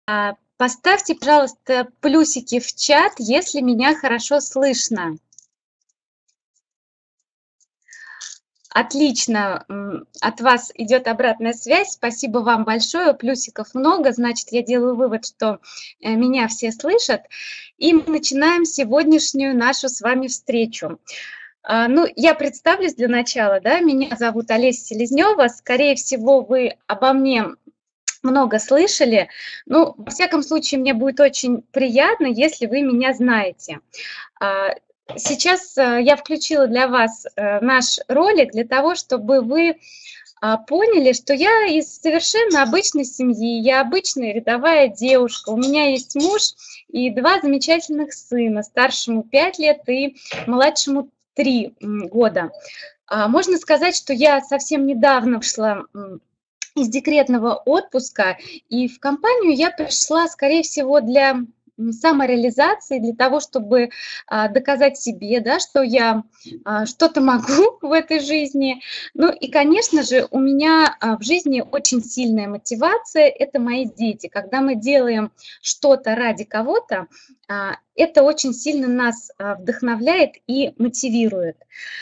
Поставьте, пожалуйста, плюсики в чат, если меня хорошо слышно. Отлично, от вас идет обратная связь. Спасибо вам большое. Плюсиков много, значит, я делаю вывод, что меня все слышат. И мы начинаем сегодняшнюю нашу с вами встречу. Ну, я представлюсь для начала, да, меня зовут Олеся Селезнева. Скорее всего, вы обо мне много слышали. Ну, во всяком случае, мне будет очень приятно, если вы меня знаете. Сейчас я включила для вас наш ролик для того, чтобы вы поняли, что я из совершенно обычной семьи, я обычная рядовая девушка. У меня есть муж и два замечательных сына, старшему 5 лет и младшему 3 года. Можно сказать, что я совсем недавно вышла из декретного отпуска, и в компанию я пришла, скорее всего, для самореализации, для того, чтобы доказать себе, да, что я что-то могу в этой жизни. Ну и, конечно же, у меня в жизни очень сильная мотивация – это мои дети. Когда мы делаем что-то ради кого-то, это очень сильно нас вдохновляет и мотивирует.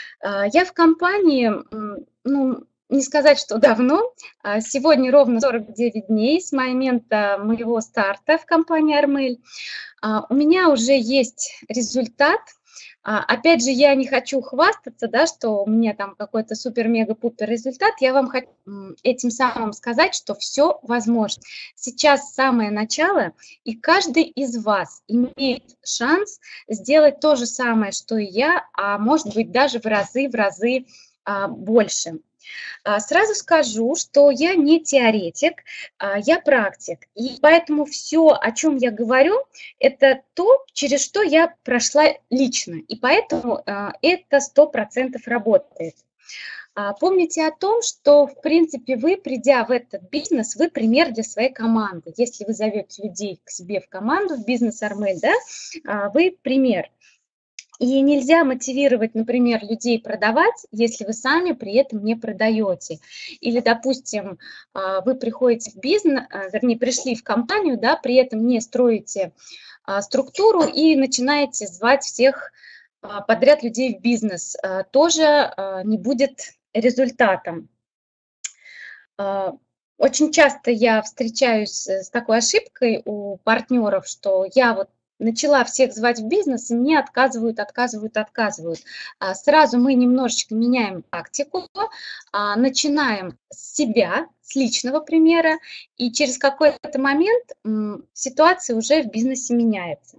Я в компании, ну, не сказать, что давно. Сегодня ровно 49 дней с момента моего старта в компании «Армель». У меня уже есть результат. Опять же, я не хочу хвастаться, да, что у меня там какой-то супер-мега-пупер результат. Я вам хочу этим самым сказать, что все возможно. Сейчас самое начало, и каждый из вас имеет шанс сделать то же самое, что и я, а может быть даже в разы больше. Сразу скажу, что я не теоретик, я практик. И поэтому все, о чем я говорю, это то, через что я прошла лично. И поэтому это 100% работает. Помните о том, что, в принципе, вы, придя в этот бизнес, вы пример для своей команды. Если вы зовете людей к себе в команду, в бизнес «Армель», да, вы пример. И нельзя мотивировать, например, людей продавать, если вы сами при этом не продаете. Или, допустим, вы приходите в бизнес, вернее, пришли в компанию, да, при этом не строите структуру и начинаете звать всех подряд людей в бизнес. Тоже не будет результатом. Очень часто я встречаюсь с такой ошибкой у партнеров, что я вот начала всех звать в бизнес, и мне отказывают. Сразу мы немножечко меняем тактику, начинаем с себя, с личного примера, и через какой-то момент ситуация уже в бизнесе меняется.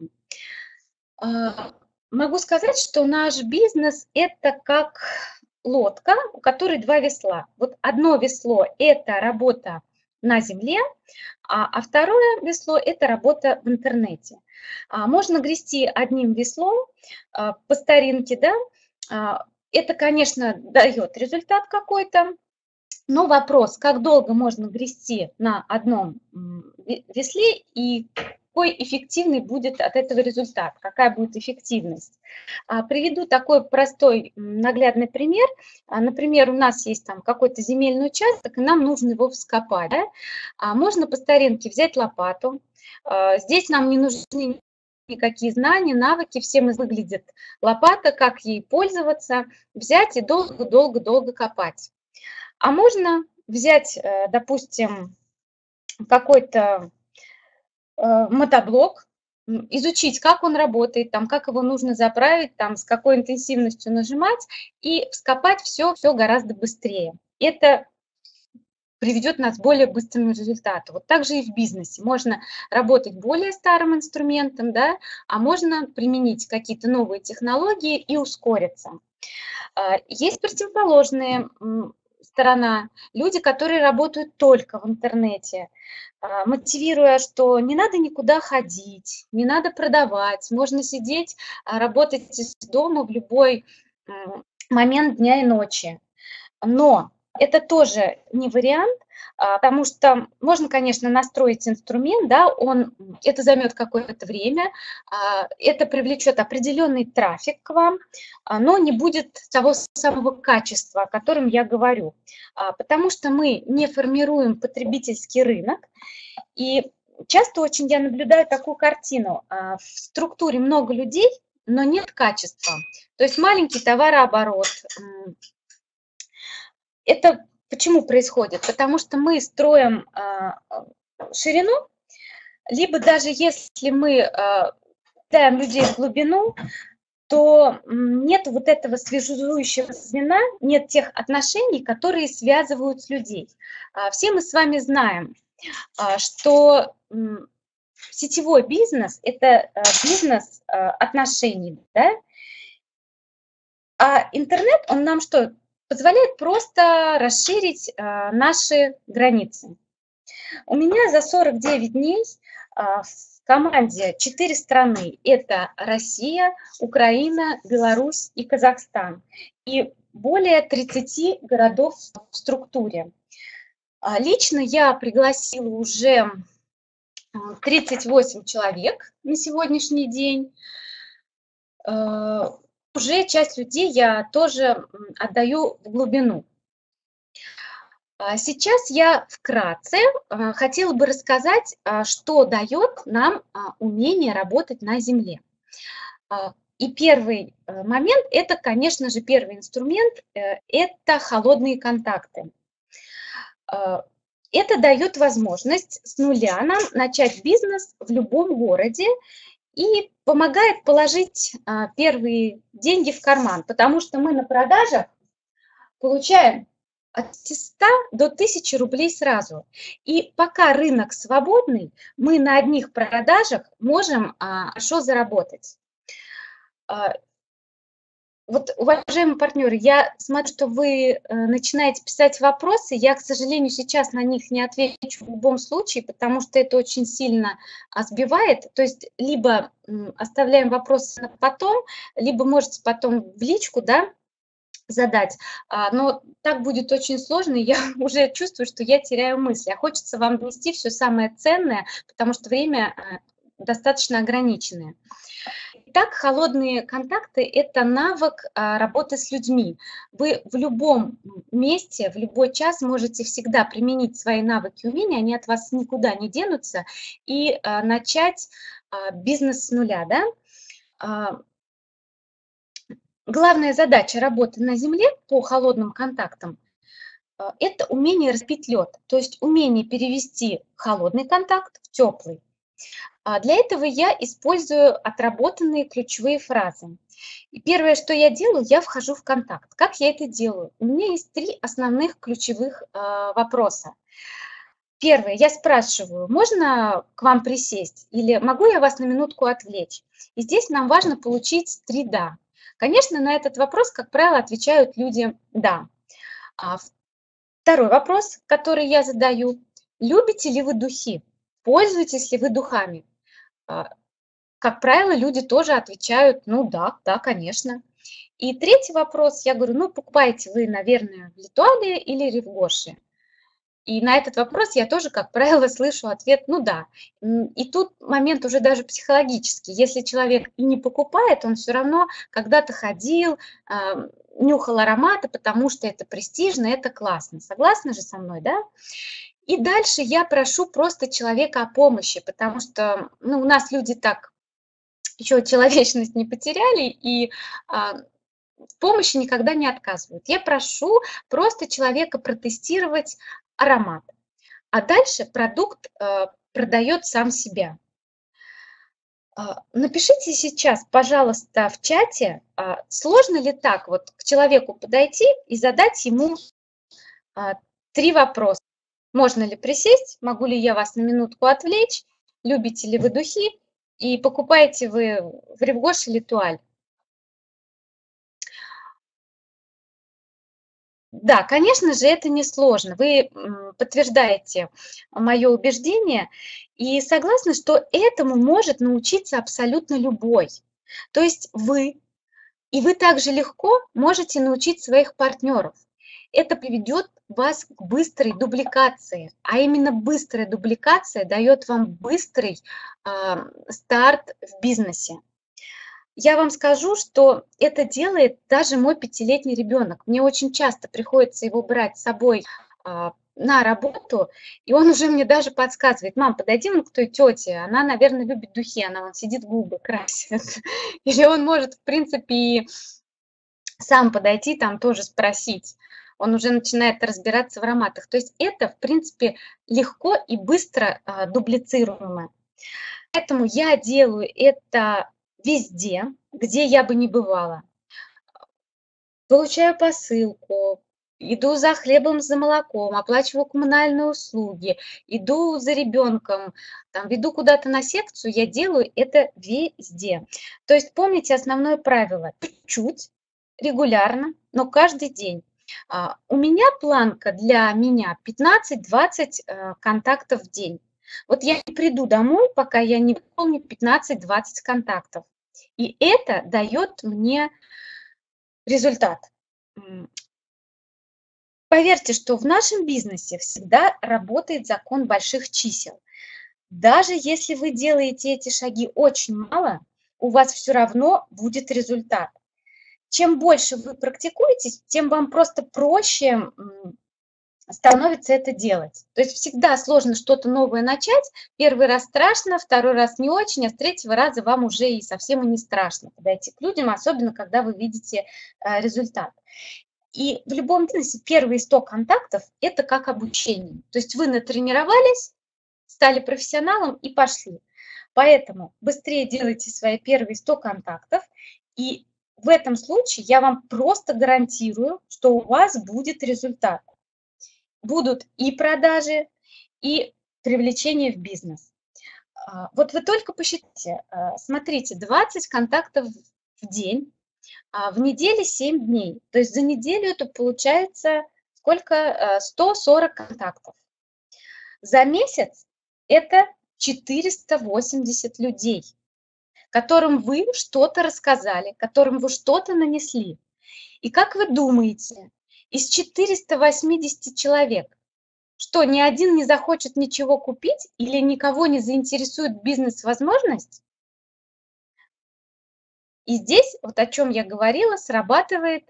Могу сказать, что наш бизнес – это как лодка, у которой два весла. Вот одно весло – это работа на земле, а второе весло – это работа в интернете. Можно грести одним веслом по старинке, да, это, конечно, дает результат какой-то, но вопрос, как долго можно грести на одном весле и какой эффективный будет от этого результат, какая будет эффективность. Приведу такой простой наглядный пример. Например, у нас есть там какой-то земельный участок, и нам нужно его вскопать. Да? Можно по старинке взять лопату. Здесь нам не нужны никакие знания, навыки, всем выглядит лопата, как ей пользоваться, взять и долго-долго-долго копать. А можно взять, допустим, какой-то мотоблок, изучить, как он работает, там, как его нужно заправить, там, с какой интенсивностью нажимать, и вскопать все гораздо быстрее. Это приведет нас к более быстрому результату. Вот так же и в бизнесе. Можно работать более старым инструментом, да, а можно применить какие-то новые технологии и ускориться. Есть противоположные сторона. Люди, которые работают только в интернете, мотивируя, что не надо никуда ходить, не надо продавать, можно сидеть, работать из дома в любой момент дня и ночи. Но это тоже не вариант, потому что можно, конечно, настроить инструмент, да, это займет какое-то время, это привлечет определенный трафик к вам, но не будет того самого качества, о котором я говорю, потому что мы не формируем потребительский рынок, и часто очень я наблюдаю такую картину. В структуре много людей, но нет качества. То есть маленький товарооборот. Это почему происходит? Потому что мы строим ширину, либо даже если мы ставим людей в глубину, то нет вот этого связующего звена, нет тех отношений, которые связывают людей. Все мы с вами знаем, что сетевой бизнес – это бизнес отношений, да? А интернет, он нам что? Позволяет просто расширить наши границы. У меня за 49 дней в команде 4 страны. Это Россия, Украина, Беларусь и Казахстан. И более 30 городов в структуре. Лично я пригласила уже 38 человек на сегодняшний день. Уже часть людей я тоже отдаю в глубину. Сейчас я вкратце хотела бы рассказать, что дает нам умение работать на Земле. И первый момент, это, конечно же, первый инструмент, это холодные контакты. Это дает возможность с нуля нам начать бизнес в любом городе и помогает положить первые деньги в карман, потому что мы на продажах получаем от 100 до 1000 рублей сразу. И пока рынок свободный, мы на одних продажах можем хорошо заработать. Вот, уважаемые партнеры, я смотрю, что вы начинаете писать вопросы. Я, к сожалению, сейчас на них не отвечу в любом случае, потому что это очень сильно сбивает. То есть либо оставляем вопросы на потом, либо можете потом в личку, да, задать, но так будет очень сложно, и я уже чувствую, что я теряю мысли, а хочется вам донести все самое ценное, потому что время достаточно ограниченное. Итак, холодные контакты – это навык работы с людьми. Вы в любом месте, в любой час можете всегда применить свои навыки и умения, они от вас никуда не денутся, и начать бизнес с нуля, да? Главная задача работы на Земле по холодным контактам – это умение разбить лед, то есть умение перевести холодный контакт в теплый. Для этого я использую отработанные ключевые фразы. И первое, что я делаю, я вхожу в контакт. Как я это делаю? У меня есть 3 основных ключевых вопроса. Первое, я спрашиваю, можно к вам присесть или могу я вас на минутку отвлечь? И здесь нам важно получить 3 «да». Конечно, на этот вопрос, как правило, отвечают люди «да». Второй вопрос, который я задаю, любите ли вы духи? Пользуетесь ли вы духами? Как правило, люди тоже отвечают, ну да, да, конечно. И третий вопрос, я говорю, ну покупаете вы, наверное, в Литуале или Ревгоше? И на этот вопрос я тоже, как правило, слышу ответ, ну да. И тут момент уже даже психологический. Если человек и не покупает, он все равно когда-то ходил, нюхал ароматы, потому что это престижно, это классно. Согласны же со мной, да? И дальше я прошу просто человека о помощи, потому что ну, у нас люди так еще человечность не потеряли, и в помощи никогда не отказывают. Я прошу просто человека протестировать аромат, а дальше продукт продает сам себя. Напишите сейчас, пожалуйста, в чате, сложно ли так вот к человеку подойти и задать ему 3 вопроса. Можно ли присесть, могу ли я вас на минутку отвлечь, любите ли вы духи и покупаете вы в Ревгош или Туаль? Да, конечно же, это несложно. Вы подтверждаете мое убеждение и согласны, что этому может научиться абсолютно любой. То есть и вы также легко можете научить своих партнеров. Это приведет вас к быстрой дубликации, а именно быстрая дубликация дает вам быстрый старт в бизнесе. Я вам скажу, что это делает даже мой 5-летний ребенок. Мне очень часто приходится его брать с собой на работу, и он уже мне даже подсказывает: "Мам, подойди вон к той тете, она, наверное, любит духи, она вон сидит, губы красит". Или он может, в принципе, и сам подойти, там тоже спросить. Он уже начинает разбираться в ароматах. То есть это, в принципе, легко и быстро дублицируемо. Поэтому я делаю это везде, где я бы ни бывала. Получаю посылку, иду за хлебом, за молоком, оплачиваю коммунальные услуги, иду за ребенком, там, веду куда-то на секцию, я делаю это везде. То есть помните основное правило: чуть-чуть, регулярно, но каждый день. У меня планка для меня 15-20 контактов в день. Вот я не приду домой, пока я не выполню 15-20 контактов. И это дает мне результат. Поверьте, что в нашем бизнесе всегда работает закон больших чисел. Даже если вы делаете эти шаги очень мало, у вас все равно будет результат. Чем больше вы практикуетесь, тем вам просто проще становится это делать. То есть всегда сложно что-то новое начать. Первый раз страшно, второй раз не очень, а с третьего раза вам уже и совсем и не страшно подойти к людям, особенно когда вы видите результат. И в любом бизнесе первые 100 контактов – это как обучение. То есть вы натренировались, стали профессионалом и пошли. Поэтому быстрее делайте свои первые 100 контактов, и в этом случае я вам просто гарантирую, что у вас будет результат. Будут и продажи, и привлечение в бизнес. Вот вы только посчитайте, смотрите, 20 контактов в день, в неделе 7 дней. То есть за неделю это получается сколько? 140 контактов. За месяц это 480 людей, которым вы что-то рассказали, которым вы что-то нанесли. И как вы думаете, из 480 человек, что ни один не захочет ничего купить или никого не заинтересует бизнес-возможность? И здесь, вот о чем я говорила, срабатывает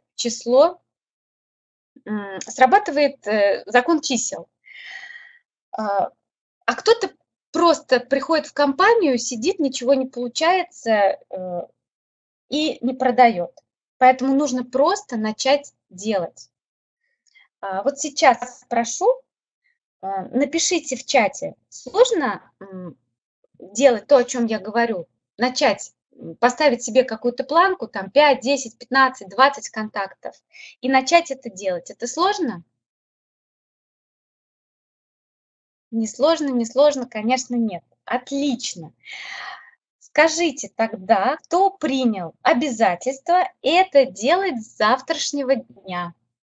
закон чисел. А кто-то просто приходит в компанию, сидит, ничего не получается и не продает. Поэтому нужно просто начать делать. Вот сейчас прошу, напишите в чате, сложно делать то, о чем я говорю, начать, поставить себе какую-то планку, там 5, 10, 15, 20 контактов и начать это делать. Это сложно? Не сложно, конечно, нет. Отлично. Скажите тогда, кто принял обязательство это делать с завтрашнего дня?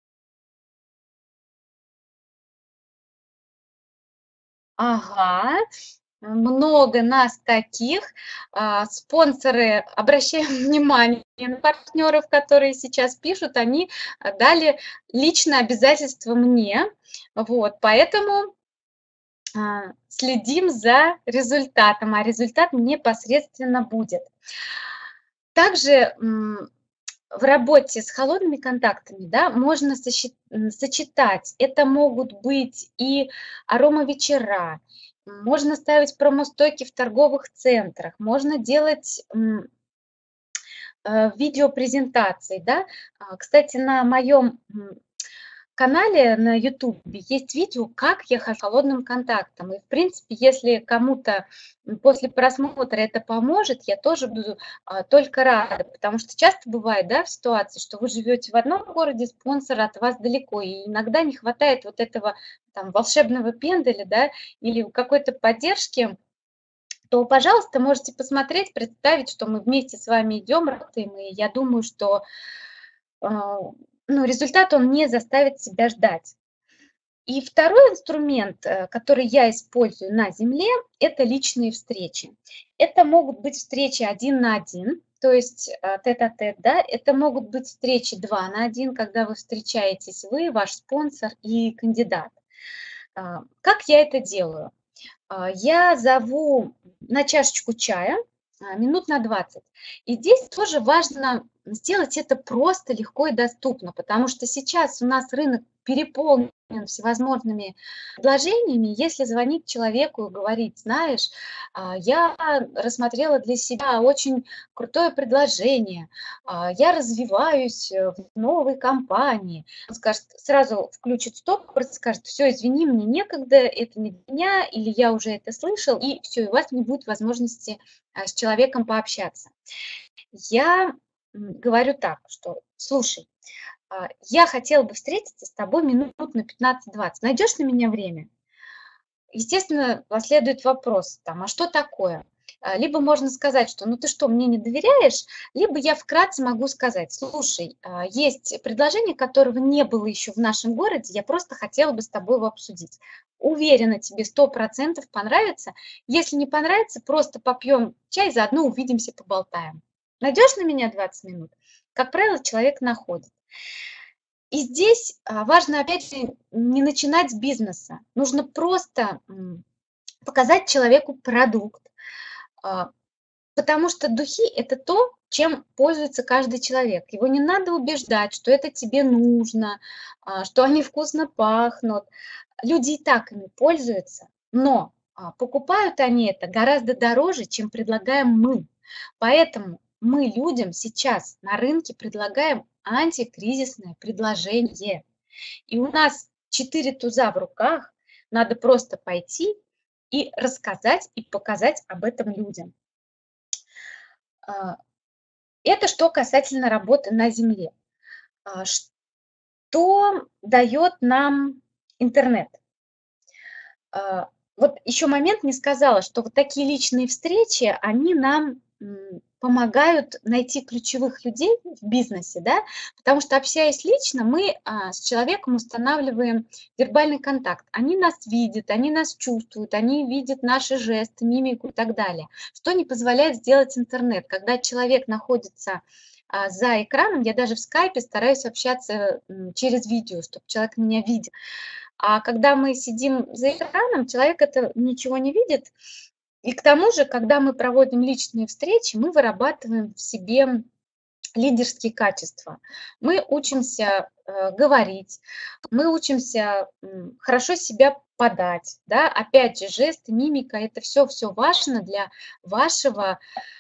Ага, много нас таких. Спонсоры, обращаем внимание на партнеров, которые сейчас пишут, они дали личное обязательство мне. Вот, поэтому следим за результатом, а результат непосредственно будет. Также в работе с холодными контактами, да, можно сочетать. Это могут быть и аромавечера, можно ставить промо-стойки в торговых центрах, можно делать видеопрезентации. Да. Кстати, на моем канале на YouTube есть видео, как я хожу холодным контактом. И, в принципе, если кому-то после просмотра это поможет, я тоже буду только рада, потому что часто бывает, да, в ситуации, что вы живете в одном городе, спонсор от вас далеко, и иногда не хватает вот этого там волшебного пенделя, да, или какой-то поддержки, то, пожалуйста, можете посмотреть, представить, что мы вместе с вами идем, работаем, и я думаю, что результат он не заставит себя ждать. И второй инструмент, который я использую на земле, это личные встречи. Это могут быть встречи 1 на 1, то есть тет-а-тет, да, это могут быть встречи 2 на 1, когда вы встречаетесь, вы, ваш спонсор и кандидат. Как я это делаю? Я зову на чашечку чая минут на 20. И здесь тоже важно сделать это просто, легко и доступно, потому что сейчас у нас рынок переполнен всевозможными предложениями, если звонить человеку и говорить: знаешь, я рассмотрела для себя очень крутое предложение, я развиваюсь в новой компании. Он скажет, сразу включит стоп, просто скажет: все, извини, мне некогда, это не для меня, или я уже это слышал, и все, и у вас не будет возможности с человеком пообщаться. Я говорю так, что слушай, я хотела бы встретиться с тобой минут на 15-20. Найдешь на меня время? Естественно, последует вопрос, там, а что такое? Либо можно сказать, что ну ты что, мне не доверяешь, либо я вкратце могу сказать: слушай, есть предложение, которого не было еще в нашем городе, я просто хотела бы с тобой его обсудить. Уверена, тебе 100% понравится. Если не понравится, просто попьем чай, заодно увидимся, поболтаем. Найдешь на меня 20 минут? Как правило, человек находит. И здесь важно, опять же, не начинать с бизнеса. Нужно просто показать человеку продукт, потому что духи – это то, чем пользуется каждый человек. Его не надо убеждать, что это тебе нужно, что они вкусно пахнут. Люди и так ими пользуются, но покупают они это гораздо дороже, чем предлагаем мы. Поэтому мы людям сейчас на рынке предлагаем антикризисное предложение. И у нас 4 туза в руках, надо просто пойти и рассказать, и показать об этом людям. Это что касательно работы на Земле. Что дает нам интернет? Вот еще момент не сказала, что вот такие личные встречи, они нам помогают найти ключевых людей в бизнесе, да, потому что, общаясь лично, мы с человеком устанавливаем вербальный контакт. Они нас видят, они нас чувствуют, они видят наши жесты, мимику и так далее, что не позволяет сделать интернет. Когда человек находится за экраном, я даже в скайпе стараюсь общаться через видео, чтобы человек меня видел. А когда мы сидим за экраном, человек это ничего не видит. И к тому же, когда мы проводим личные встречи, мы вырабатываем в себе лидерские качества. Мы учимся говорить, мы учимся хорошо себя подать. Да? Опять же, жесты, мимика – это все важно для вашего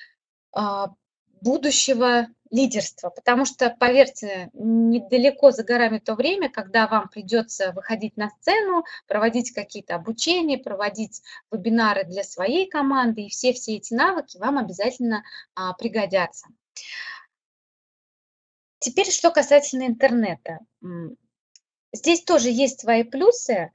будущего лидерства, потому что, поверьте, недалеко за горами то время, когда вам придется выходить на сцену, проводить какие-то обучения, проводить вебинары для своей команды, и все эти навыки вам обязательно пригодятся. Теперь, что касательно интернета. Здесь тоже есть свои плюсы.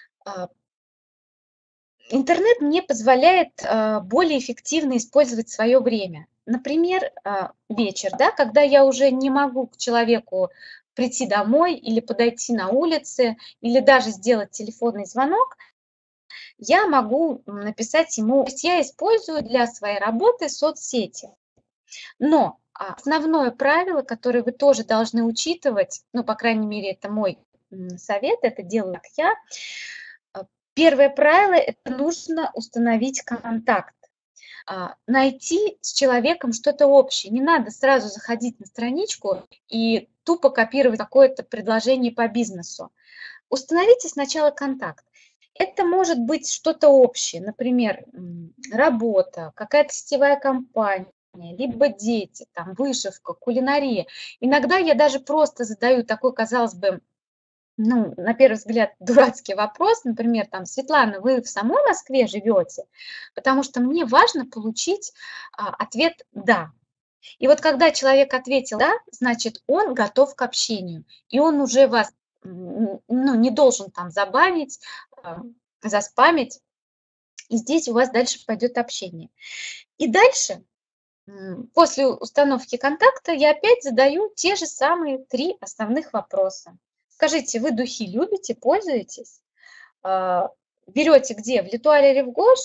Интернет мне позволяет более эффективно использовать свое время. Например, вечер, да, когда я уже не могу к человеку прийти домой или подойти на улице, или даже сделать телефонный звонок, я могу написать ему. То есть я использую для своей работы соцсети. Но основное правило, которое вы тоже должны учитывать, ну, по крайней мере, это мой совет, это делаю как я. Первое правило – это нужно установить контакт, найти с человеком что-то общее. Не надо сразу заходить на страничку и тупо копировать какое-то предложение по бизнесу. Установите сначала контакт. Это может быть что-то общее, например, работа, какая-то сетевая компания, либо дети, там, вышивка, кулинария. Иногда я даже просто задаю такой, казалось бы, ну, на первый взгляд, дурацкий вопрос, например, там: Светлана, вы в самой Москве живете? Потому что мне важно получить ответ «да». И вот когда человек ответил «да», значит, он готов к общению, и он уже вас ну, не должен там забанить, заспамить, и здесь у вас дальше пойдет общение. И дальше, после установки контакта, я опять задаю те же самые 3 основных вопроса. Скажите, вы духи любите, пользуетесь? Берете где? В Летуале или в Гош?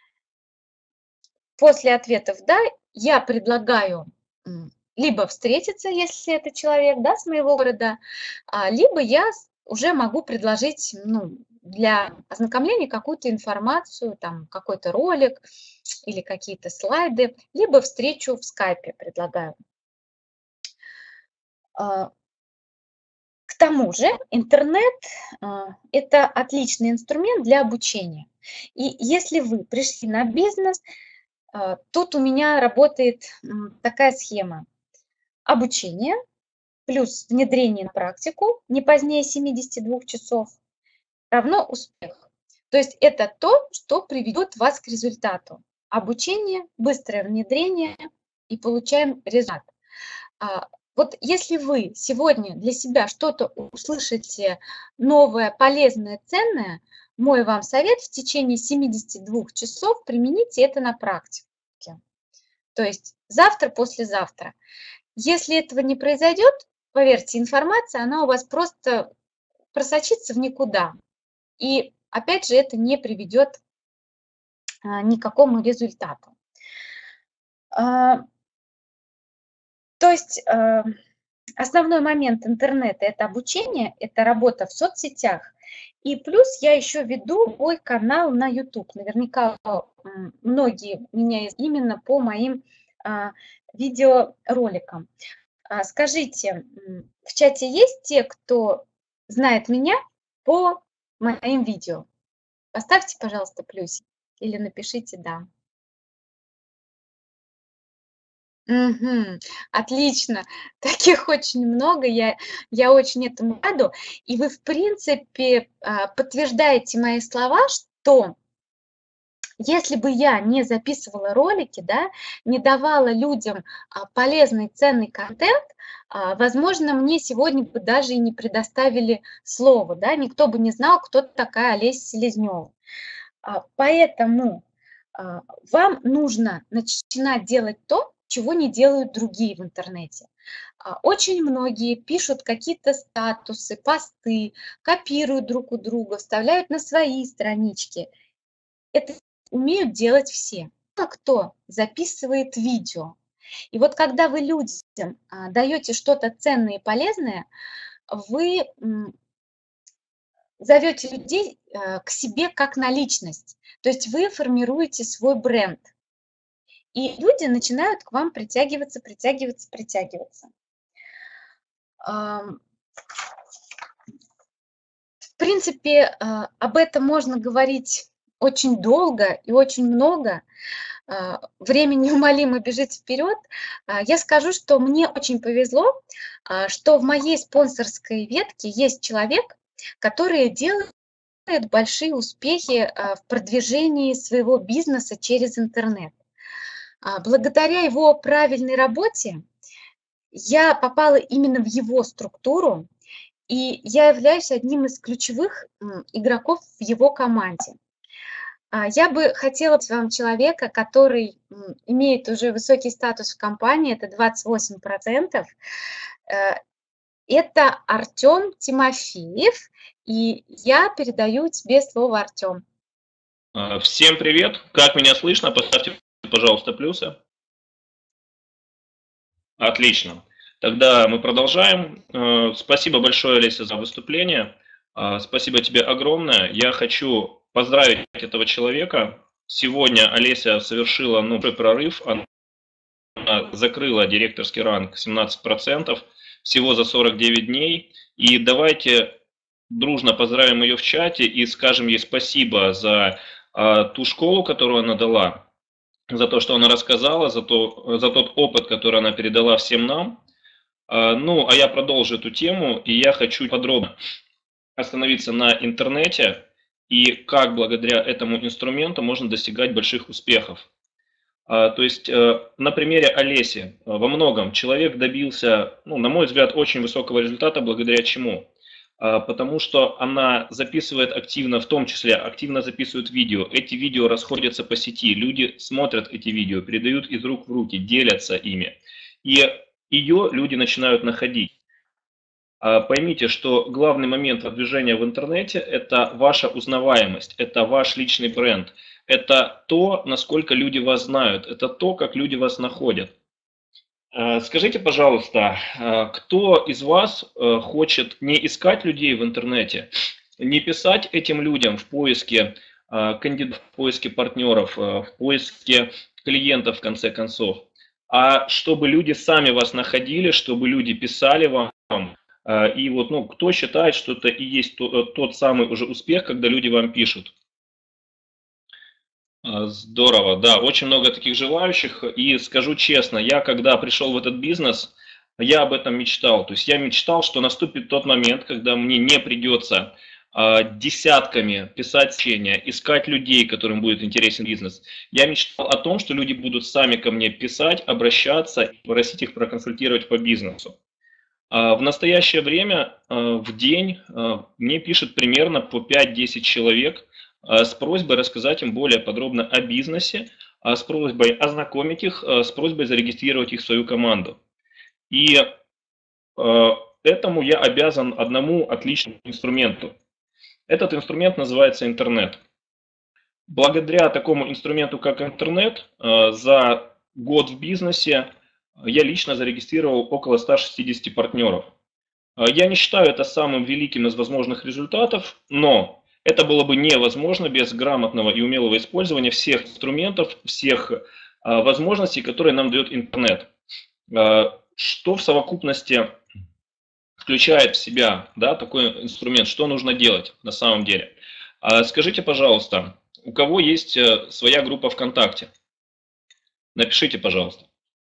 После ответов «да» я предлагаю либо встретиться, если это человек, да, с моего города, либо я уже могу предложить, ну, для ознакомления какую-то информацию, там какой-то ролик или какие-то слайды, либо встречу в скайпе предлагаю. К тому же интернет это отличный инструмент для обучения. И если вы пришли на бизнес, тут у меня работает такая схема. Обучение плюс внедрение на практику не позднее 72 часов равно успех. То есть это то, что приведет вас к результату. Обучение, быстрое внедрение и получаем результат. Вот если вы сегодня для себя что-то услышите новое, полезное, ценное, мой вам совет: в течение 72 часов примените это на практике. То есть завтра, послезавтра. Если этого не произойдет, поверьте, информация, она у вас просто просочится в никуда. И опять же, это не приведет ни к какому результату. То есть основной момент интернета – это обучение, это работа в соцсетях. И плюс я еще веду свой канал на YouTube. Наверняка многие меня именно по моим видеороликам. Скажите, в чате есть те, кто знает меня по моим видео? Поставьте, пожалуйста, плюсик или напишите «да». Угу, отлично, таких очень много, я очень этому рада. И вы, в принципе, подтверждаете мои слова, что если бы я не записывала ролики, да, не давала людям полезный, ценный контент, возможно, мне сегодня бы даже и не предоставили слово, да, никто бы не знал, кто такая Олеся Селезнева. Поэтому вам нужно начинать делать то, чего не делают другие в интернете. Очень многие пишут какие-то статусы, посты, копируют друг у друга, вставляют на свои странички. Это умеют делать все. Кто записывает видео. И вот когда вы людям даете что-то ценное и полезное, вы зовете людей к себе как на личность. То есть вы формируете свой бренд. И люди начинают к вам притягиваться. В принципе, об этом можно говорить очень долго и очень много. Время неумолимо бежит вперед. Я скажу, что мне очень повезло, что в моей спонсорской ветке есть человек, который делает большие успехи в продвижении своего бизнеса через интернет. Благодаря его правильной работе я попала именно в его структуру, и я являюсь одним из ключевых игроков в его команде. Я бы хотела вам человека, который имеет уже высокий статус в компании, это 28%. Это Артем Тимофеев, и я передаю тебе слово, Артем. Всем привет! Как меня слышно? Поставьте, пожалуйста, плюсы. Отлично. Тогда мы продолжаем. Спасибо большое, Олеся, за выступление. Спасибо тебе огромное. Я хочу поздравить этого человека. Сегодня Олеся совершила прорыв. Она закрыла директорский ранг 17% всего за 49 дней. И давайте дружно поздравим ее в чате и скажем ей спасибо за ту школу, которую она дала, за то, что она рассказала, за тот опыт, который она передала всем нам. Ну, а я продолжу эту тему, и я хочу подробно остановиться на интернете и как благодаря этому инструменту можно достигать больших успехов. То есть на примере Олеси во многом человек добился, на мой взгляд, очень высокого результата благодаря чему? Потому что она записывает активно, в том числе активно записывает видео. Эти видео расходятся по сети, люди смотрят эти видео, передают из рук в руки, делятся ими. И ее люди начинают находить. Поймите, что главный момент продвижения в интернете – это ваша узнаваемость, это ваш личный бренд, это то, насколько люди вас знают, это то, как люди вас находят. Скажите, пожалуйста, кто из вас хочет не искать людей в интернете, не писать этим людям в поиске кандидатов, в поиске партнеров, в поиске клиентов, в конце концов, а чтобы люди сами вас находили, чтобы люди писали вам, И вот, ну, кто считает, что это и есть тот самый уже успех, когда люди вам пишут? Здорово, да, очень много таких желающих. И скажу честно, я когда пришел в этот бизнес, я об этом мечтал. То есть я мечтал, что наступит тот момент, когда мне не придется десятками писать сообщения, искать людей, которым будет интересен бизнес. Я мечтал о том, что люди будут сами ко мне писать, обращаться и просить их проконсультировать по бизнесу. В настоящее время в день мне пишет примерно по 5-10 человек с просьбой рассказать им более подробно о бизнесе, с просьбой ознакомить их, с просьбой зарегистрировать их в свою команду. И этому я обязан одному отличному инструменту. Этот инструмент называется интернет. Благодаря такому инструменту, как интернет, за год в бизнесе я лично зарегистрировал около 160 партнеров. Я не считаю это самым великим из возможных результатов, но это было бы невозможно без грамотного и умелого использования всех инструментов, всех возможностей, которые нам дает интернет. Что в совокупности включает в себя, да, такой инструмент, что нужно делать на самом деле? Скажите, пожалуйста, у кого есть своя группа ВКонтакте? Напишите, пожалуйста.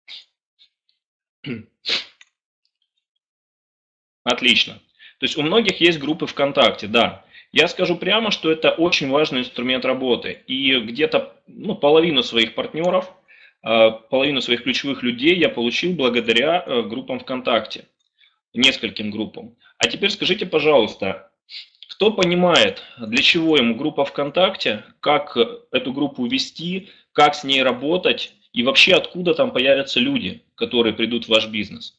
Отлично. То есть у многих есть группы ВКонтакте, да. Я скажу прямо, что это очень важный инструмент работы. И где-то половину своих партнеров, половину своих ключевых людей я получил благодаря группам ВКонтакте. Нескольким группам. А теперь скажите, пожалуйста, кто понимает, для чего ему группа ВКонтакте, как эту группу вести, как с ней работать и вообще откуда там появятся люди, которые придут в ваш бизнес?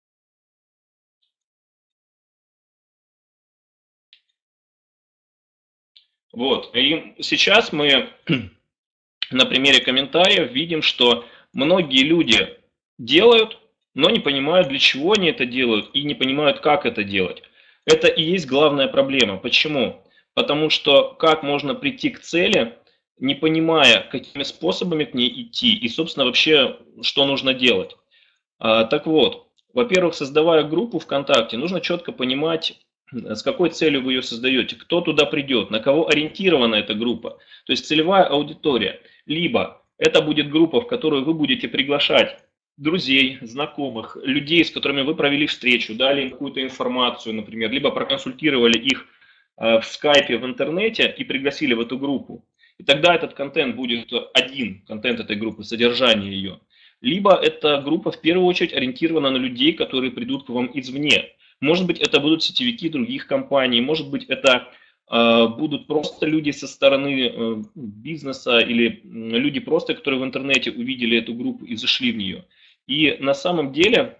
Вот. И сейчас мы на примере комментариев видим, что многие люди делают, но не понимают, для чего они это делают, и не понимают, как это делать. Это и есть главная проблема. Почему? Потому что как можно прийти к цели, не понимая, какими способами к ней идти, и, собственно, вообще, что нужно делать. Так вот, во-первых, создавая группу ВКонтакте, нужно четко понимать, с какой целью вы ее создаете, кто туда придет, на кого ориентирована эта группа. То есть целевая аудитория. Либо это будет группа, в которую вы будете приглашать друзей, знакомых, людей, с которыми вы провели встречу, дали им какую-то информацию, например, либо проконсультировали их в скайпе, в интернете и пригласили в эту группу. И тогда этот контент будет один, контент этой группы, содержание ее. Либо эта группа в первую очередь ориентирована на людей, которые придут к вам извне. Может быть, это будут сетевики других компаний, может быть, это будут просто люди со стороны бизнеса или люди просто, которые в интернете увидели эту группу и зашли в нее. И на самом деле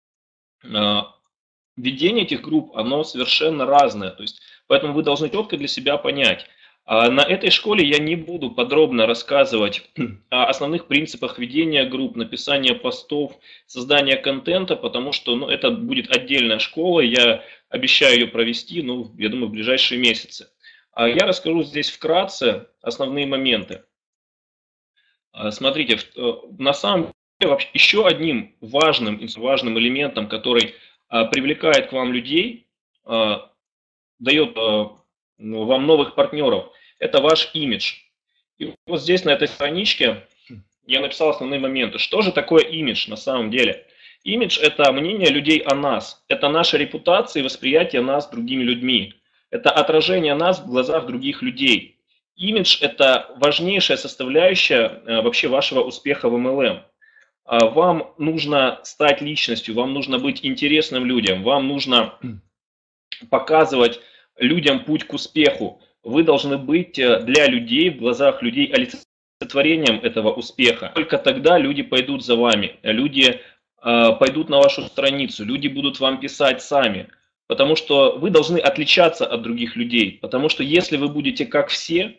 ведение этих групп, оно совершенно разное. То есть, поэтому вы должны четко для себя понять. На этой школе я не буду подробно рассказывать о основных принципах ведения групп, написания постов, создания контента, потому что это будет отдельная школа, я обещаю ее провести, я думаю, в ближайшие месяцы. Я расскажу здесь вкратце основные моменты. Смотрите, на самом деле еще одним важным элементом, который привлекает к вам людей, дает вам новых партнеров, это ваш имидж. И вот здесь на этой страничке я написал основные моменты. Что же такое имидж на самом деле? Имидж – это мнение людей о нас, это наша репутация и восприятие нас другими людьми. Это отражение нас в глазах других людей. Имидж – это важнейшая составляющая вообще вашего успеха в MLM. Вам нужно стать личностью, вам нужно быть интересным людям, вам нужно показывать людям путь к успеху. Вы должны быть для людей, в глазах людей, олицетворением этого успеха. Только тогда люди пойдут за вами, люди пойдут на вашу страницу, люди будут вам писать сами. Потому что вы должны отличаться от других людей. Потому что если вы будете как все,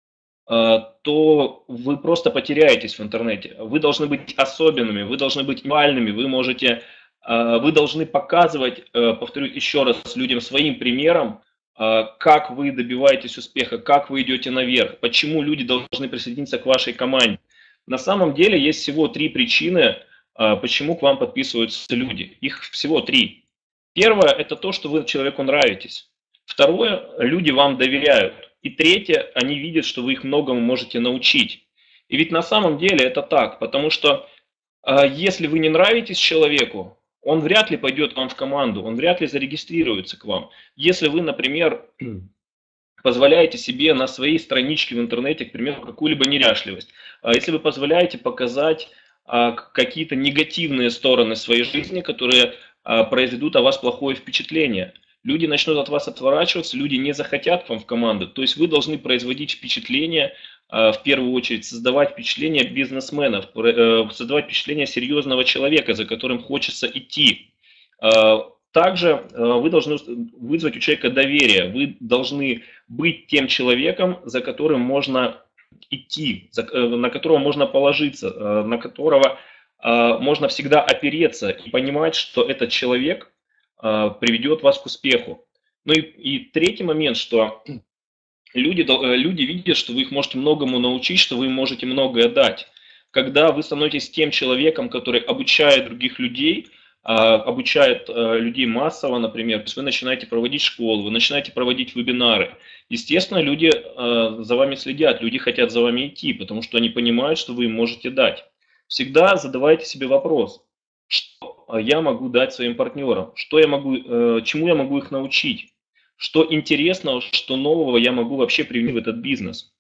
то вы просто потеряетесь в интернете. Вы должны быть особенными, вы должны быть индивидуальными, вы должны показывать, повторюсь еще раз, людям своим примером, как вы добиваетесь успеха, как вы идете наверх, почему люди должны присоединиться к вашей команде. На самом деле есть всего 3 причины, почему к вам подписываются люди. Их всего 3. Первое – это то, что вы человеку нравитесь. Второе – люди вам доверяют. И третье – они видят, что вы их многому можете научить. И ведь на самом деле это так, потому что если вы не нравитесь человеку, он вряд ли пойдет к вам в команду, он вряд ли зарегистрируется к вам. Если вы, например, позволяете себе на своей страничке в интернете, к примеру, какую-либо неряшливость, если вы позволяете показать какие-то негативные стороны своей жизни, которые произведут о вас плохое впечатление, люди начнут от вас отворачиваться, люди не захотят к вам в команду. То есть вы должны производить впечатление, в первую очередь, создавать впечатление бизнесменов, создавать впечатление серьезного человека, за которым хочется идти. Также вы должны вызвать у человека доверие, вы должны быть тем человеком, за которым можно идти, на которого можно положиться, на которого можно всегда опереться и понимать, что этот человек приведет вас к успеху. Ну и третий момент, что люди видят, что вы их можете многому научить, что вы им можете многое дать. Когда вы становитесь тем человеком, который обучает других людей, обучает людей массово, например, то есть вы начинаете проводить школы, вы начинаете проводить вебинары. Естественно, люди за вами следят, люди хотят за вами идти, потому что они понимают, что вы им можете дать. Всегда задавайте себе вопрос, что я могу дать своим партнерам, чему я могу их научить, что интересного, что нового я могу вообще привнести в этот бизнес.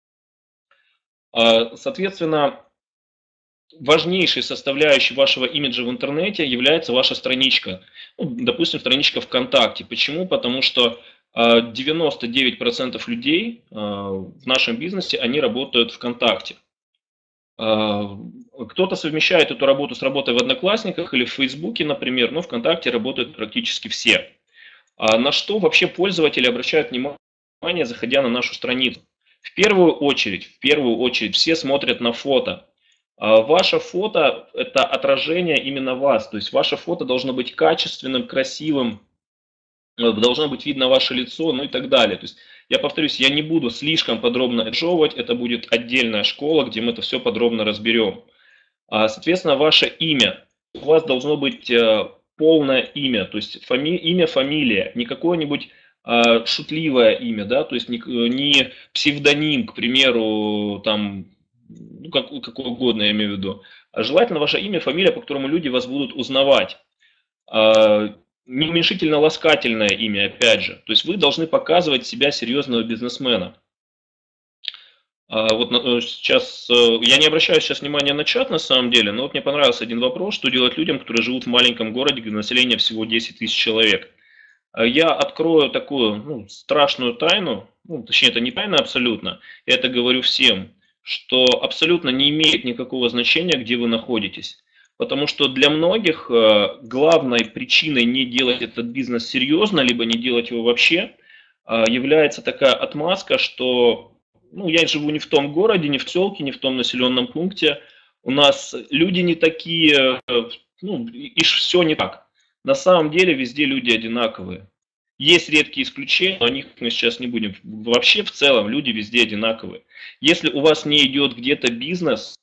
Соответственно, важнейшей составляющей вашего имиджа в интернете является ваша страничка. Ну, допустим, страничка ВКонтакте. Почему? Потому что 99% людей в нашем бизнесе, они работают ВКонтакте. Кто-то совмещает эту работу с работой в Одноклассниках или в Фейсбуке, например, но ВКонтакте работают практически все. На что вообще пользователи обращают внимание, заходя на нашу страницу? В первую очередь все смотрят на фото. Ваше фото – это отражение именно вас, то есть ваше фото должно быть качественным, красивым, должно быть видно ваше лицо, ну и так далее. То есть, я повторюсь, я не буду слишком подробно разжевывать, это будет отдельная школа, где мы это все подробно разберем. Соответственно, ваше имя. У вас должно быть полное имя, то есть имя, фамилия, не какое-нибудь шутливое имя, да, то есть не псевдоним, к примеру, там, ну, какое угодно, я имею в виду. Желательно ваше имя, фамилия, по которому люди вас будут узнавать. Не уменьшительно-ласкательное имя, опять же. То есть вы должны показывать себя серьезного бизнесмена. Вот сейчас, я не обращаю сейчас внимания на чат на самом деле, но вот мне понравился один вопрос, что делать людям, которые живут в маленьком городе, где население всего 10 тысяч человек. Я открою такую страшную тайну, точнее это не тайна абсолютно, я это говорю всем, что абсолютно не имеет никакого значения, где вы находитесь. Потому что для многих главной причиной не делать этот бизнес серьезно, либо не делать его вообще, является такая отмазка, что я живу не в том городе, не в селке, не в том населенном пункте, у нас люди не такие, и все не так. На самом деле везде люди одинаковые. Есть редкие исключения, но о них мы сейчас не будем. Вообще в целом люди везде одинаковые. Если у вас не идет где-то бизнес,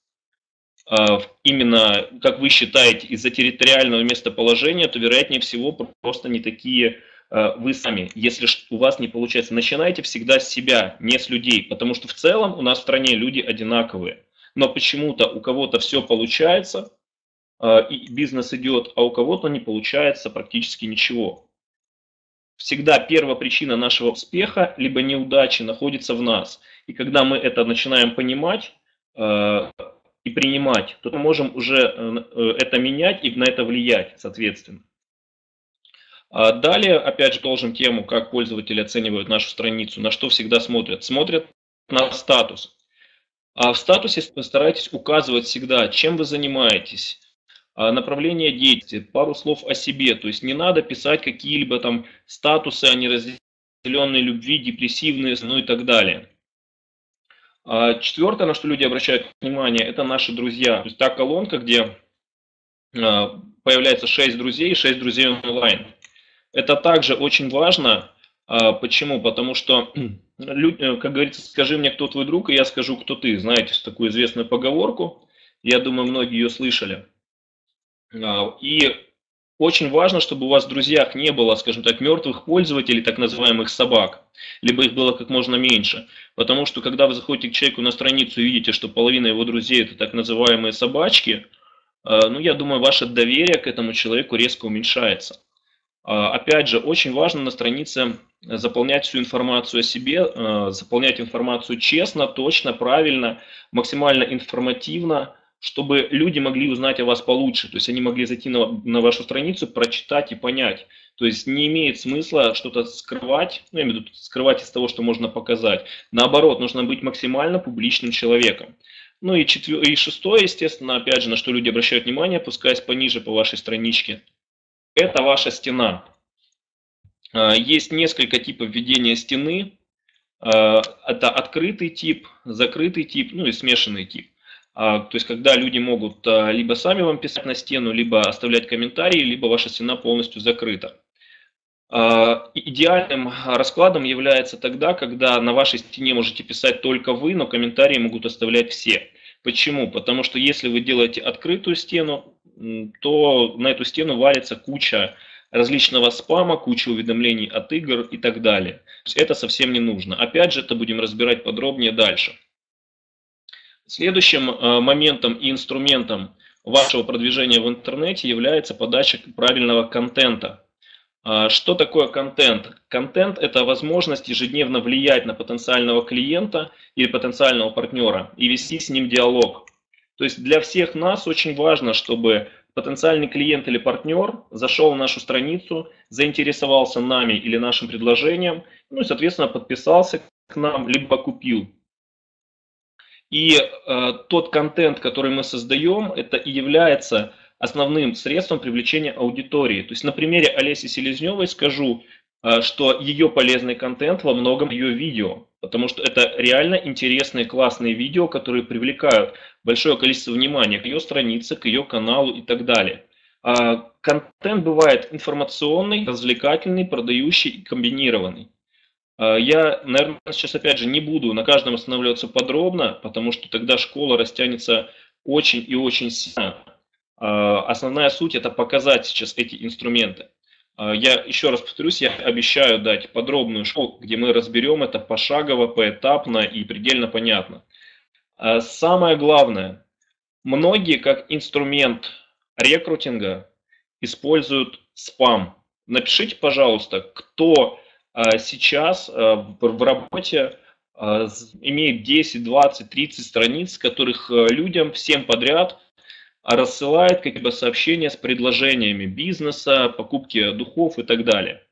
именно, как вы считаете, из-за территориального местоположения, то, вероятнее всего, просто не такие вы сами. Если у вас не получается, начинайте всегда с себя, не с людей, потому что в целом у нас в стране люди одинаковые. Но почему-то у кого-то все получается, и бизнес идет, а у кого-то не получается практически ничего. Всегда первопричина нашего успеха либо неудачи находится в нас. И когда мы это начинаем понимать, и принимать, то мы можем уже это менять и на это влиять, соответственно. Далее, опять же, продолжим тему, как пользователи оценивают нашу страницу, на что всегда смотрят. Смотрят на статус. В статусе постарайтесь указывать всегда, чем вы занимаетесь, направление деятельности, пару слов о себе. То есть не надо писать какие-либо там статусы о неразделенной любви, депрессивные, ну и так далее. Четвертое, на что люди обращают внимание, это наши друзья. То есть та колонка, где появляется 6 друзей онлайн. Это также очень важно. Почему? Потому что, как говорится, скажи мне, кто твой друг, и я скажу, кто ты. Знаете такую известную поговорку? Я думаю, многие ее слышали. И Очень важно, чтобы у вас в друзьях не было, скажем так, мертвых пользователей, так называемых собак, либо их было как можно меньше. Потому что когда вы заходите к человеку на страницу и видите, что половина его друзей это так называемые собачки, ну, я думаю, ваше доверие к этому человеку резко уменьшается. Опять же, очень важно на странице заполнять всю информацию о себе, заполнять информацию честно, точно, правильно, максимально информативно, чтобы люди могли узнать о вас получше. То есть они могли зайти на вашу страницу, прочитать и понять. То есть не имеет смысла что-то скрывать, ну, я имею в виду скрывать из того, что можно показать. Наоборот, нужно быть максимально публичным человеком. Ну и шестое, естественно, опять же, на что люди обращают внимание, опускаясь пониже по вашей страничке, это ваша стена. Есть несколько типов ведения стены. Это открытый тип, закрытый тип, ну и смешанный тип. То есть, когда люди могут либо сами вам писать на стену, либо оставлять комментарии, либо ваша стена полностью закрыта. Идеальным раскладом является тогда, когда на вашей стене можете писать только вы, но комментарии могут оставлять все. Почему? Потому что если вы делаете открытую стену, то на эту стену валится куча различного спама, куча уведомлений от игр и так далее. То есть это совсем не нужно. Опять же, это будем разбирать подробнее дальше. Следующим моментом и инструментом вашего продвижения в интернете является подача правильного контента. Что такое контент? Контент – это возможность ежедневно влиять на потенциального клиента или потенциального партнера и вести с ним диалог. То есть для всех нас очень важно, чтобы потенциальный клиент или партнер зашел на нашу страницу, заинтересовался нами или нашим предложением, ну и, соответственно, подписался к нам, либо купил. И тот контент, который мы создаем, это и является основным средством привлечения аудитории. То есть на примере Олеси Селезневой скажу, что ее полезный контент во многом ее видео, потому что это реально интересные, классные видео, которые привлекают большое количество внимания к ее странице, к ее каналу и так далее. Контент бывает информационный, развлекательный, продающий и комбинированный. Я, наверное, сейчас опять же не буду на каждом останавливаться подробно, потому что тогда школа растянется очень и очень сильно. Основная суть – это показать сейчас эти инструменты. Я еще раз повторюсь, я обещаю дать подробную школу, где мы разберем это пошагово, поэтапно и предельно понятно. Самое главное, многие как инструмент рекрутинга используют спам. Напишите, пожалуйста, кто сейчас в работе имеет 10, 20, 30 страниц, с которых людям всем подряд рассылает какие-либо сообщения с предложениями бизнеса, покупки духов и так далее.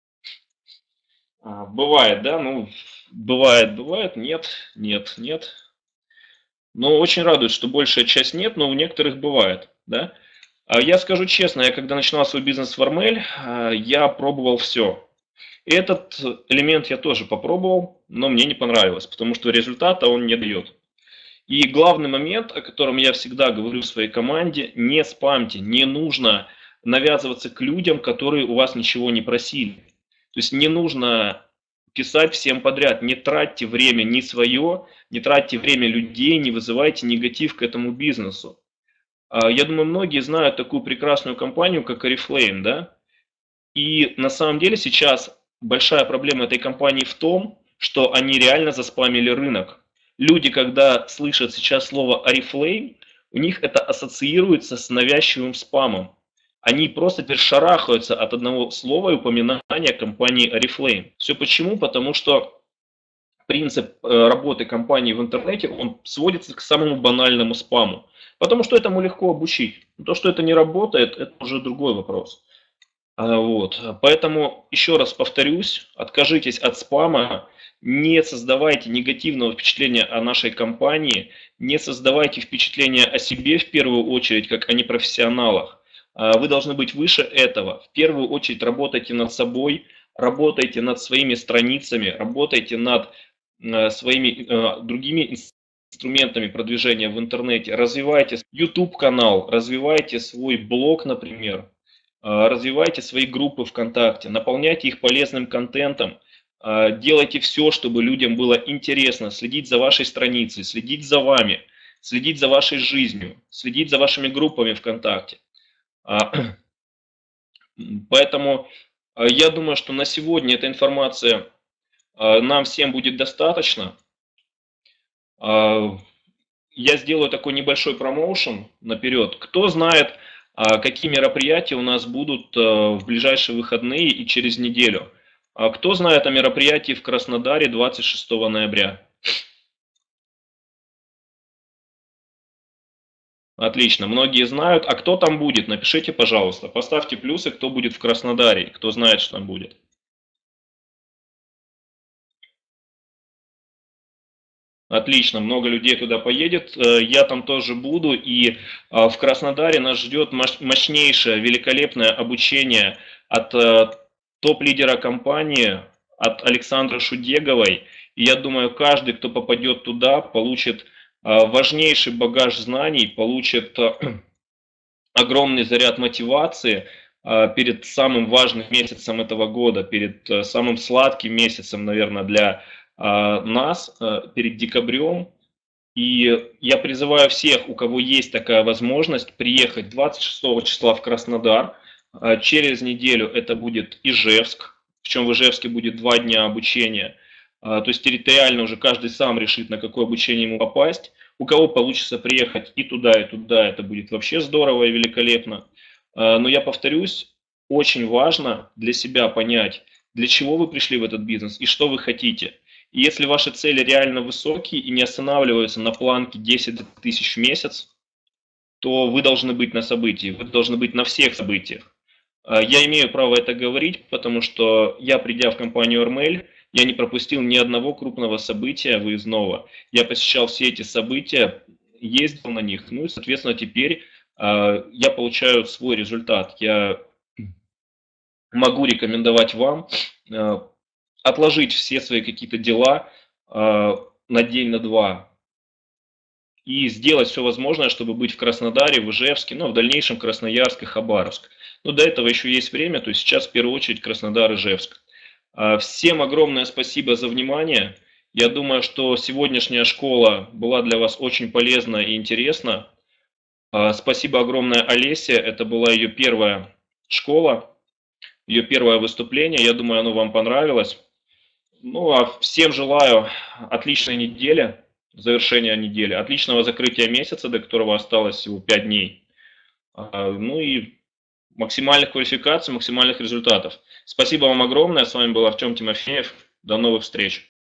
Бывает, да? Ну, бывает, нет. Но очень радует, что большая часть нет, но у некоторых бывает, да? Я скажу честно, я когда начинал свой бизнес в Армель, я пробовал все. Этот элемент я тоже попробовал, но мне не понравилось, потому что результата он не дает. И главный момент, о котором я всегда говорю в своей команде, не спамьте, не нужно навязываться к людям, которые у вас ничего не просили. То есть не нужно писать всем подряд, не тратьте время ни свое, не тратьте время людей, не вызывайте негатив к этому бизнесу. Я думаю, многие знают такую прекрасную компанию, как Oriflame, да? И на самом деле сейчас большая проблема этой компании в том, что они реально заспамили рынок. Люди, когда слышат сейчас слово Oriflame, у них это ассоциируется с навязчивым спамом. Они просто теперь шарахаются от одного слова и упоминания компании Oriflame. Все почему? Потому что принцип работы компании в интернете, он сводится к самому банальному спаму. Потому что этому легко обучить. То, что это не работает, это уже другой вопрос. Вот. Поэтому еще раз повторюсь, откажитесь от спама, не создавайте негативного впечатления о нашей компании, не создавайте впечатления о себе в первую очередь, как о непрофессионалах. Вы должны быть выше этого. В первую очередь работайте над собой, работайте над своими страницами, работайте над своими другими инструментами продвижения в интернете. Развивайте YouTube-канал, развивайте свой блог, например. Развивайте свои группы ВКонтакте, наполняйте их полезным контентом, делайте все, чтобы людям было интересно следить за вашей страницей, следить за вами, следить за вашей жизнью, следить за вашими группами ВКонтакте. Поэтому я думаю, что на сегодня эта информация нам всем будет достаточно. Я сделаю такой небольшой промоушен наперед. Кто знает, какие мероприятия у нас будут в ближайшие выходные и через неделю? Кто знает о мероприятии в Краснодаре 26 ноября? Отлично, многие знают. А кто там будет? Напишите, пожалуйста. Поставьте плюсы, кто будет в Краснодаре, кто знает, что там будет. Отлично, много людей туда поедет. Я там тоже буду. И в Краснодаре нас ждет мощнейшее, великолепное обучение от топ-лидера компании, от Александры Шудеговой. И я думаю, каждый, кто попадет туда, получит важнейший багаж знаний, получит огромный заряд мотивации перед самым важным месяцем этого года, перед самым сладким месяцем, наверное, для нас, перед декабрем. И я призываю всех, у кого есть такая возможность, приехать 26 числа в Краснодар. Через неделю это будет Ижевск, причем в Ижевске будет 2 дня обучения. То есть территориально уже каждый сам решит, на какое обучение ему попасть. У кого получится приехать и туда, это будет вообще здорово и великолепно. Но я повторюсь, очень важно для себя понять, для чего вы пришли в этот бизнес и что вы хотите. И если ваши цели реально высокие и не останавливаются на планке 10 тысяч в месяц, то вы должны быть на событии, вы должны быть на всех событиях. Я имею право это говорить, потому что я, придя в компанию Армель, я не пропустил ни одного крупного события выездного. Я посещал все эти события, ездил на них, ну и, соответственно, теперь я получаю свой результат. Я могу рекомендовать вам отложить все свои какие-то дела на день, на два, и сделать все возможное, чтобы быть в Краснодаре, в Ижевске, ну, а в дальнейшем Красноярск и Хабаровск. Но до этого еще есть время, то есть сейчас в первую очередь Краснодар, Ижевск. Всем огромное спасибо за внимание. Я думаю, что сегодняшняя школа была для вас очень полезна и интересна. Спасибо огромное Олесе, это была ее первая школа, ее первое выступление. Я думаю, оно вам понравилось. Ну, а всем желаю отличной недели, завершения недели, отличного закрытия месяца, до которого осталось всего 5 дней. Ну и максимальных квалификаций, максимальных результатов. Спасибо вам огромное. С вами был Артем Тимофеев. До новых встреч.